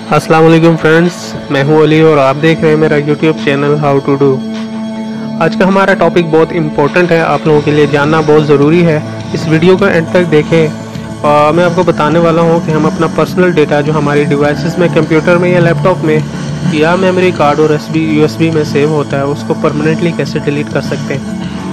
अस्सलाम वालेकुम फ्रेंड्स, मैं हूं अली और आप देख रहे हैं मेरा YouTube channel how to do. आज का हमारा टॉपिक बहुत इम्पोर्टेंट है, आप लोगों के लिए जानना बहुत ज़रूरी है। इस वीडियो को एंड तक देखें और मैं आपको बताने वाला हूं कि हम अपना पर्सनल डेटा जो हमारी डिवाइसेस में, कंप्यूटर में या लैपटॉप में या मेमोरी कार्ड और यूएसबी में सेव होता है उसको परमानेंटली कैसे डिलीट कर सकते हैं।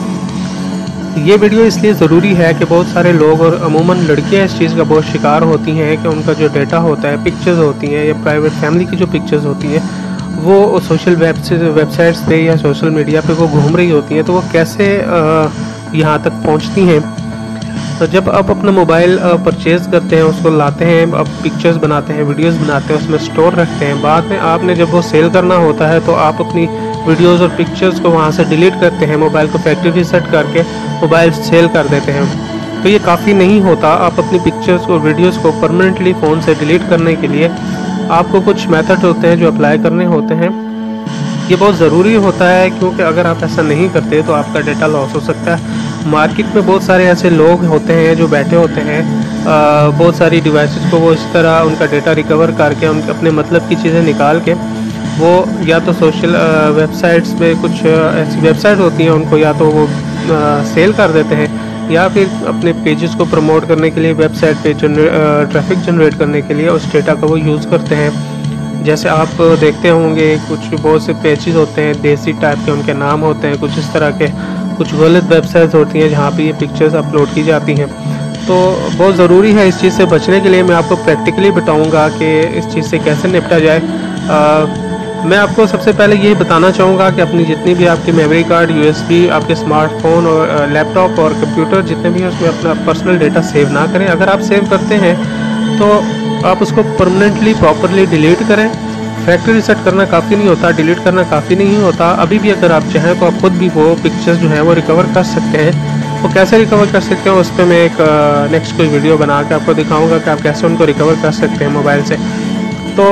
ये वीडियो इसलिए ज़रूरी है कि बहुत सारे लोग और अमूमन लड़कियां इस चीज़ का बहुत शिकार होती हैं कि उनका जो डेटा होता है, पिक्चर्स होती हैं या प्राइवेट फैमिली की जो पिक्चर्स होती हैं, वो सोशल वेबसाइट्स पे या सोशल मीडिया पे वो घूम रही होती हैं, तो वो कैसे यहाँ तक पहुँचती हैं। तो जब आप अपना मोबाइल परचेज़ करते हैं, उसको लाते हैं, आप पिक्चर्स बनाते हैं, वीडियोस बनाते हैं, उसमें स्टोर रखते हैं, बाद में आपने जब वो सेल करना होता है तो आप अपनी वीडियोस और पिक्चर्स को वहाँ से डिलीट करते हैं, मोबाइल को फैक्ट्री रीसेट करके मोबाइल सेल कर देते हैं। तो ये काफ़ी नहीं होता। आप अपनी पिक्चर्स और वीडियोस को परमानेंटली फ़ोन से डिलीट करने के लिए आपको कुछ मेथड होते हैं जो अप्लाई करने होते हैं। ये बहुत ज़रूरी होता है क्योंकि अगर आप ऐसा नहीं करते तो आपका डेटा लॉस हो सकता है। मार्केट में बहुत सारे ऐसे लोग होते हैं जो बैठे होते हैं, बहुत सारी डिवाइसेस को वो इस तरह उनका डेटा रिकवर करके उनके अपने मतलब की चीज़ें निकाल के वो या तो सोशल वेबसाइट्स में कुछ ऐसी वेबसाइट होती हैं उनको या तो वो सेल कर देते हैं या फिर अपने पेजेस को प्रमोट करने के लिए वेबसाइट पे ट्रैफिक जनरेट करने के लिए उस डेटा का वो यूज़ करते हैं। जैसे आप देखते होंगे कुछ बहुत से पेजेस होते हैं देसी टाइप के, उनके नाम होते हैं कुछ इस तरह के, कुछ गलत वेबसाइट्स होती हैं जहाँ पे ये पिक्चर्स अपलोड की जाती हैं। तो बहुत ज़रूरी है इस चीज़ से बचने के लिए। मैं आपको प्रैक्टिकली बताऊँगा कि इस चीज़ से कैसे निपटा जाए। मैं आपको सबसे पहले यही बताना चाहूँगा कि अपनी जितनी भी आपकी मेमोरी कार्ड, यूएसबी, आपके स्मार्टफोन और लैपटॉप और कंप्यूटर जितने भी हैं उसमें अपना पर्सनल डेटा सेव ना करें। अगर आप सेव करते हैं तो आप उसको परमानेंटली प्रॉपरली डिलीट करें। फैक्ट्री रीसेट करना काफ़ी नहीं होता, डिलीट करना काफ़ी नहीं होता। अभी भी अगर आप चाहें तो आप खुद भी वो पिक्चर्स जो हैं वो रिकवर कर सकते हैं। वो कैसे रिकवर कर सकते हैं उस पर मैं एक नेक्स्ट कोई वीडियो बना के आपको दिखाऊँगा कि आप कैसे उनको रिकवर कर सकते हैं मोबाइल से। तो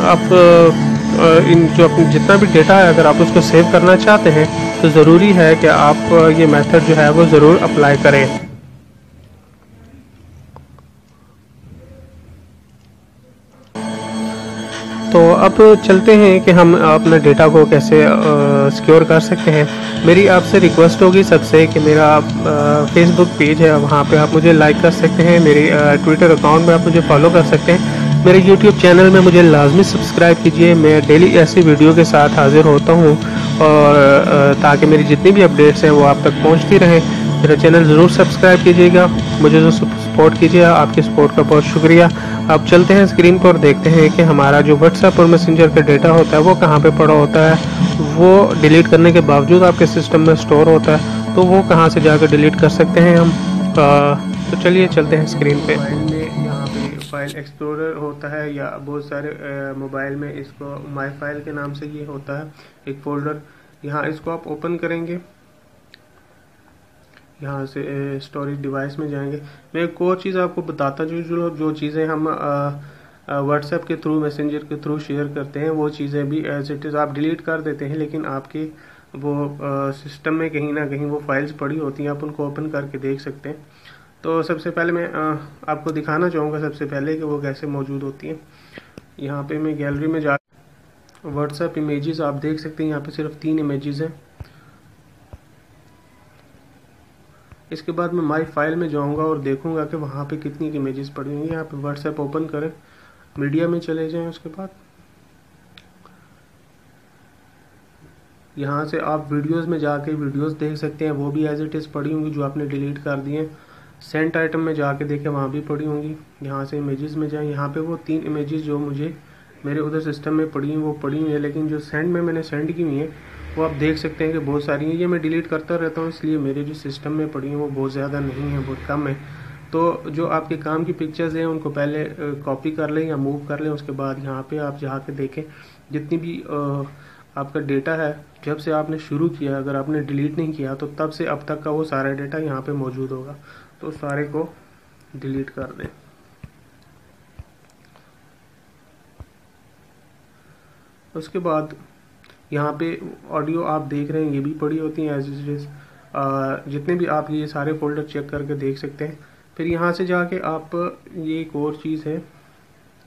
आप इन जो अपनी जितना भी डेटा है अगर आप उसको सेव करना चाहते हैं तो ज़रूरी है कि आप ये मेथड जो है वो ज़रूर अप्लाई करें। तो अब चलते हैं कि हम अपने डेटा को कैसे सिक्योर कर सकते हैं। मेरी आपसे रिक्वेस्ट होगी सबसे कि मेरा फेसबुक पेज है, वहाँ पे आप मुझे लाइक कर सकते हैं। मेरी ट्विटर अकाउंट में आप मुझे फॉलो कर सकते हैं। मेरे यूट्यूब चैनल में मुझे लाजमी सब्सक्राइब कीजिए। मैं डेली ऐसी वीडियो के साथ हाजिर होता हूँ और ताकि मेरी जितनी भी अपडेट्स हैं वो आप तक पहुँचती रहें। मेरा चैनल ज़रूर सब्सक्राइब कीजिएगा, मुझे जो सपोर्ट कीजिएगा, आपकी सपोर्ट का बहुत शुक्रिया। अब चलते हैं स्क्रीन पर, देखते हैं कि हमारा जो व्हाट्सएप और मैसेंजर का डेटा होता है वो कहाँ पे पड़ा होता है। वो डिलीट करने के बावजूद आपके सिस्टम में स्टोर होता है, तो वो कहाँ से जाकर डिलीट कर सकते हैं हम। तो चलिए चलते हैं स्क्रीन पे। यहाँ पे फाइल एक्सप्लोरर होता है या बहुत सारे मोबाइल में इसको माई फाइल के नाम से ये होता है एक फोल्डर। यहाँ इसको आप ओपन करेंगे, यहाँ से स्टोरेज डिवाइस में जाएंगे। मैं एक और चीज़ आपको बताता जो चीज़ें हम व्हाट्सएप के थ्रू, मैसेंजर के थ्रू शेयर करते हैं वो चीज़ें भी एज इट इज़ आप डिलीट कर देते हैं, लेकिन आपके वो सिस्टम में कहीं ना कहीं वो फाइल्स पड़ी होती हैं, आप उनको ओपन करके देख सकते हैं। तो सबसे पहले मैं आपको दिखाना चाहूँगा सबसे पहले कि वो कैसे मौजूद होती हैं। यहाँ पे मैं गैलरी में जा व्हाट्सएप इमेजेस आप देख सकते हैं, यहाँ पे सिर्फ 3 इमेजेस हैं। इसके बाद मैं माई फाइल में जाऊँगा और देखूँगा कि वहाँ पे कितनी इमेजेस पड़ी हुई हैं। यहाँ पे व्हाट्सएप ओपन करें, मीडिया में चले जाएं, उसके बाद यहाँ से आप वीडियोस में जाके वीडियोस देख सकते हैं, वो भी एज इट इज़ पड़ी होंगी जो आपने डिलीट कर दिए। सेंट आइटम में जाके देखें, वहाँ भी पड़ी होंगी। यहाँ से इमेजेस में जाएं, यहाँ पे वो 3 इमेजेस जो मुझे मेरे उधर सिस्टम में पड़ी हैं वो पड़ी हुई है, लेकिन जो सेंड में मैंने सेंड की हुई हैं वो आप देख सकते हैं कि बहुत सारी हैं। ये मैं डिलीट करता रहता हूँ, इसलिए मेरे जो सिस्टम में पड़ी हैं वो बहुत ज़्यादा नहीं है, बहुत कम है। तो जो आपके काम की पिक्चर्स हैं उनको पहले कॉपी कर लें या मूव कर लें, उसके बाद यहाँ पे आप जाके देखें जितनी भी आपका डेटा है जब से आपने शुरू किया, अगर आपने डिलीट नहीं किया तो तब से अब तक का वो सारा डेटा यहाँ पे मौजूद होगा। तो सारे को डिलीट कर दें। उसके बाद यहाँ पे ऑडियो आप देख रहे हैं ये भी पड़ी होती हैं एज इट इज़। जितने भी आप ये सारे फोल्डर चेक करके देख सकते हैं। फिर यहाँ से जाके आप ये एक और चीज़ है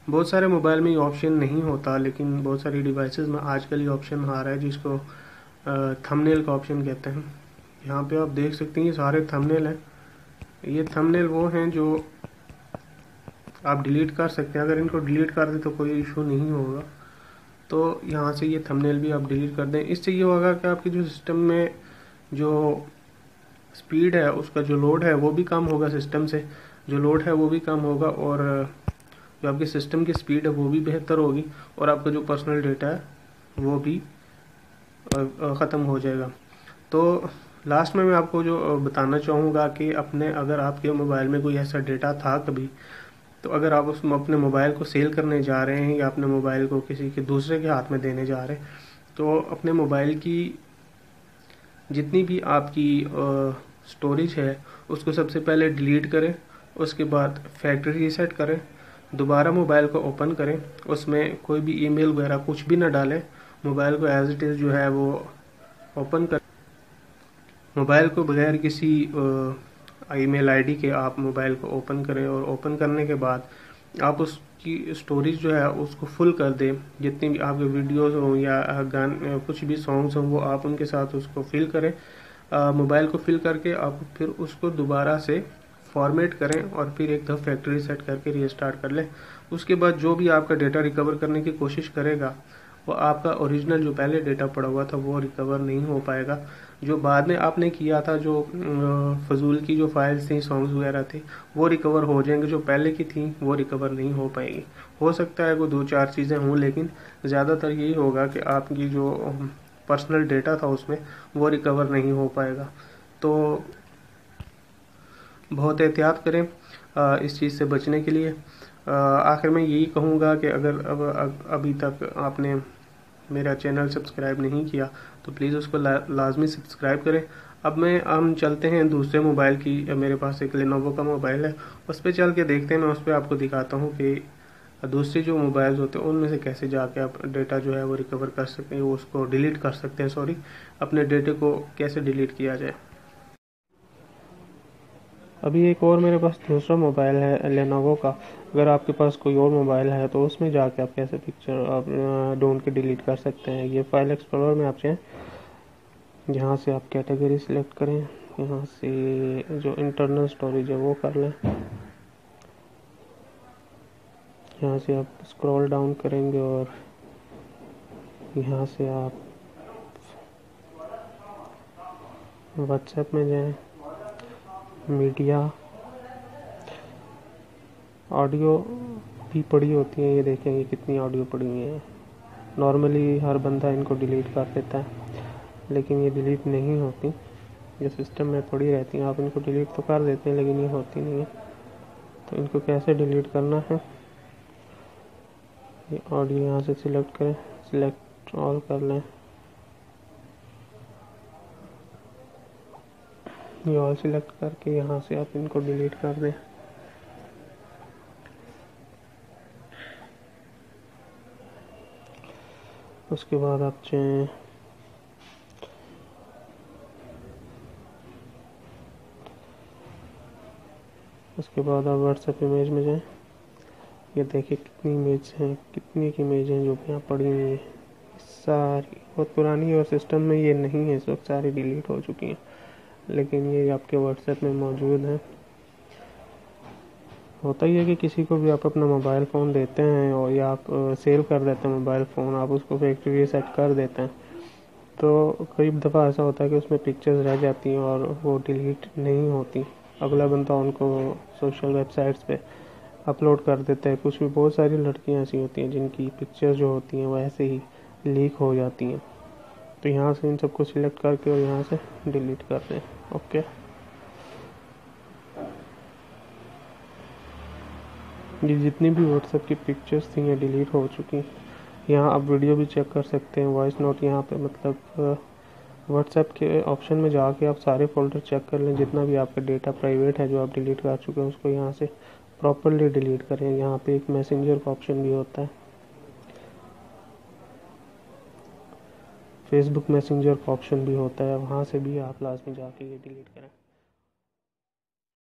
बहुत सारे मोबाइल में ये ऑप्शन नहीं होता, लेकिन बहुत सारी डिवाइसेस में आजकल ये ऑप्शन आ रहा है जिसको थंबनेल का ऑप्शन कहते हैं। यहाँ पे आप देख सकते हैं ये सारे थंबनेल हैं। ये थंबनेल वो हैं जो आप डिलीट कर सकते हैं। अगर इनको डिलीट कर दें तो कोई इशू नहीं होगा। तो यहाँ से ये थंबनेल भी आप डिलीट कर दें। इससे ये होगा कि आपके जो सिस्टम में जो स्पीड है, उसका जो लोड है वो भी कम होगा, सिस्टम से जो लोड है वो भी कम होगा, और जो आपके सिस्टम की स्पीड है वो भी बेहतर होगी, और आपका जो पर्सनल डेटा है वो भी ख़त्म हो जाएगा। तो लास्ट में मैं आपको जो बताना चाहूँगा कि अगर आपके मोबाइल में कोई ऐसा डेटा था कभी, तो अगर आप अपने मोबाइल को सेल करने जा रहे हैं या अपने मोबाइल को किसी के दूसरे के हाथ में देने जा रहे हैं, तो अपने मोबाइल की जितनी भी आपकी स्टोरेज है उसको सबसे पहले डिलीट करें। उसके बाद फैक्ट्री रीसेट करें, दोबारा मोबाइल को ओपन करें, उसमें कोई भी ईमेल वगैरह कुछ भी ना डालें। मोबाइल को एज इट इज़ जो है वो ओपन कर, मोबाइल को बगैर किसी ईमेल आईडी के आप मोबाइल को ओपन करें, और ओपन करने के बाद आप उसकी स्टोरेज जो है उसको फुल कर दें। जितनी भी आपके वीडियोस हों या गाने, कुछ भी सॉन्ग्स हों, वो आप उनके साथ उसको फिल करें। मोबाइल को फिल करके आप फिर उसको दोबारा से फॉर्मेट करें, और फिर एक दफ़ा फैक्ट्री सेट करके रीस्टार्ट कर लें। उसके बाद जो भी आपका डेटा रिकवर करने की कोशिश करेगा, वो आपका ओरिजिनल जो पहले डेटा पड़ा हुआ था वो रिकवर नहीं हो पाएगा। जो बाद में आपने किया था, जो फजूल की जो फाइल्स थी, सॉन्ग्स वगैरह थे, वो रिकवर हो जाएंगे। जो पहले की थी वो रिकवर नहीं हो पाएगी। हो सकता है कोई 2-4 चीज़ें हों, लेकिन ज़्यादातर यही होगा कि आपकी जो पर्सनल डेटा था उसमें वो रिकवर नहीं हो पाएगा। तो बहुत एहतियात करें इस चीज़ से बचने के लिए। आखिर में यही कहूँगा कि अगर अभी तक आपने मेरा चैनल सब्सक्राइब नहीं किया तो प्लीज़ उसको लाजमी सब्सक्राइब करें। अब हम चलते हैं दूसरे मोबाइल की। मेरे पास एक लेनोवो का मोबाइल है, उस पर चल के देखते हैं। मैं उस पर आपको दिखाता हूँ कि दूसरे जो मोबाइल्स होते हैं उनमें से कैसे जाके आप डेटा जो है वो रिकवर कर सकते हैं, वो उसको डिलीट कर सकते हैं। सॉरी, अपने डेटे को कैसे डिलीट किया जाए। अभी एक और मेरे पास दूसरा मोबाइल है लेनोवो का। अगर आपके पास कोई और मोबाइल है तो उसमें जाके आप कैसे पिक्चर आप ढूंढ के डिलीट कर सकते हैं। ये फाइल एक्सप्लोरर में आप चाहें, यहाँ से आप कैटेगरी सिलेक्ट करें, यहाँ से जो इंटरनल स्टोरेज है वो कर लें। यहाँ से आप स्क्रॉल डाउन करेंगे और यहाँ से आप व्हाट्सएप में जाएं, मीडिया, ऑडियो भी पड़ी होती है। ये देखेंगे कितनी ऑडियो पड़ी हुई है। नॉर्मली हर बंदा इनको डिलीट कर देता है, लेकिन ये डिलीट नहीं होती, ये सिस्टम में पड़ी रहती हैं। आप इनको डिलीट तो कर देते हैं लेकिन ये होती नहीं है। तो इनको कैसे डिलीट करना है, ये ऑडियो यहाँ से सिलेक्ट करें, सिलेक्ट ऑल कर लें, ये ऑल सिलेक्ट करके यहाँ से आप इनको डिलीट कर दें। उसके बाद आप चाहें उसके बाद आप व्हाट्सएप इमेज में जाएं। ये देखिए कितनी इमेज हैं, कितनी की इमेज हैं जो यहाँ पड़ी हुई है, सारी बहुत पुरानी, और सिस्टम में ये नहीं है, सब सारी डिलीट हो चुकी हैं, लेकिन ये आपके व्हाट्सएप में मौजूद है। होता ही है कि किसी को भी आप अपना मोबाइल फ़ोन देते हैं और या आप सेल कर देते हैं मोबाइल फ़ोन, आप उसको फैक्ट्री रीसेट कर देते हैं, तो कई दफ़ा ऐसा होता है कि उसमें पिक्चर्स रह जाती हैं और वो डिलीट नहीं होती। अगला बंदा उनको सोशल वेबसाइट्स पे अपलोड कर देता है। कुछ भी, बहुत सारी लड़कियां ऐसी होती हैं जिनकी पिक्चर्स जो होती हैं वो ऐसे ही लीक हो जाती हैं। तो यहाँ से इन सबको सिलेक्ट करके और यहाँ से डिलीट कर दें। ओके, ये जितनी भी व्हाट्सएप की पिक्चर्स थी ये डिलीट हो चुकी। यहाँ आप वीडियो भी चेक कर सकते हैं, वॉइस नोट। यहाँ पे मतलब व्हाट्सएप के ऑप्शन में जाके आप सारे फोल्डर चेक कर लें, जितना भी आपका डेटा प्राइवेट है जो आप डिलीट कर चुके हैं उसको यहाँ से प्रॉपरली डिलीट करें। यहाँ पे एक मैसेंजर का ऑप्शन भी होता है, फेसबुक मैसेंजर का ऑप्शन भी होता है, वहाँ से भी आप लाजमी जाके ये डिलीट करें।